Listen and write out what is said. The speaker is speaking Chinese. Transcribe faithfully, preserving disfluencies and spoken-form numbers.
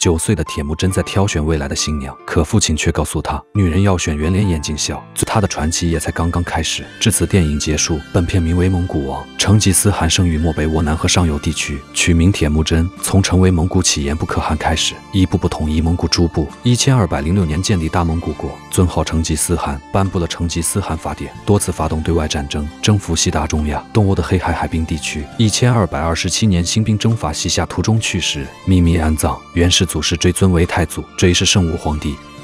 九岁的铁木真在挑选未来的新娘，可父亲却告诉他，女人要选圆脸眼睛小。他的传奇也才刚刚开始。至此，电影结束。本片名为《蒙古王》，成吉思汗生于漠北沃南和上游地区，取名铁木真，从成为蒙古起言不可汗开始，一步步统一蒙古诸部。一千二百零六年建立大蒙古国，尊号成吉思汗，颁布了成吉思汗法典，多次发动对外战争，征服西大中亚、东欧的黑海海滨地区。一千二百二十七年兴兵征伐西夏途中去世，秘密安葬。元世祖是追尊为太祖，追是圣武皇帝。